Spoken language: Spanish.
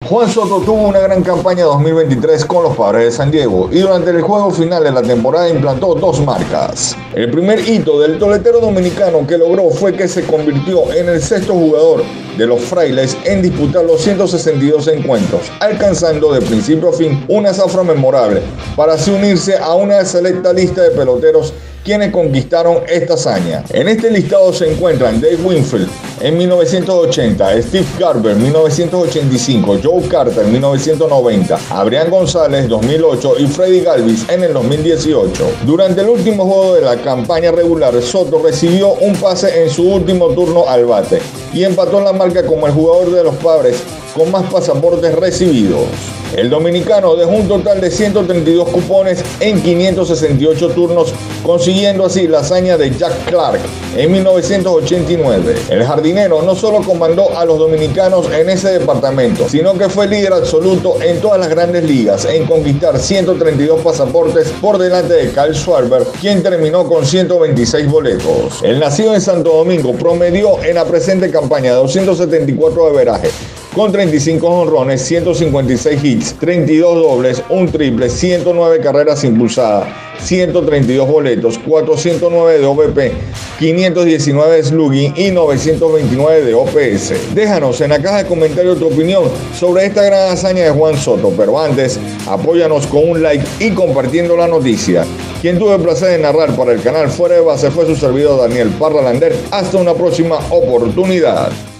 Juan Soto tuvo una gran campaña 2023 con los Padres de San Diego y durante el juego final de la temporada implantó dos marcas. El primer hito del toletero dominicano que logró fue que se convirtió en el sexto jugador de los Frailes en disputar los 162 encuentros, alcanzando de principio a fin una zafra memorable para así unirse a una selecta lista de peloteros quienes conquistaron esta hazaña. En este listado se encuentran Dave Winfield en 1980, Steve Garber 1985, Joe Carter 1990, Adrián González 2008 y Freddie Galvis en el 2018. Durante el último juego de la campaña regular, Soto recibió un pase en su último turno al bate y empató la marca como el jugador de los Padres con más pasaportes recibidos. El dominicano dejó un total de 132 cupones en 568 turnos, consiguiendo así la hazaña de Jack Clark en 1989. El jardinero no solo comandó a los dominicanos en ese departamento, sino que fue líder absoluto en todas las grandes ligas en conquistar 132 pasaportes por delante de Kyle Schwarber, quien terminó con 126 boletos. El nacido en Santo Domingo promedió en la presente campaña 274 de averaje, con 35 jonrones, 156 hits, 32 dobles, un triple, 109 carreras impulsadas, 132 boletos, 409 de OVP, 519 de slugging y 929 de OPS. Déjanos en la caja de comentarios tu opinión sobre esta gran hazaña de Juan Soto, pero antes, apóyanos con un like y compartiendo la noticia. Quien tuvo el placer de narrar para el canal Fuera de Base fue su servidor Daniel Parra Lander. Hasta una próxima oportunidad.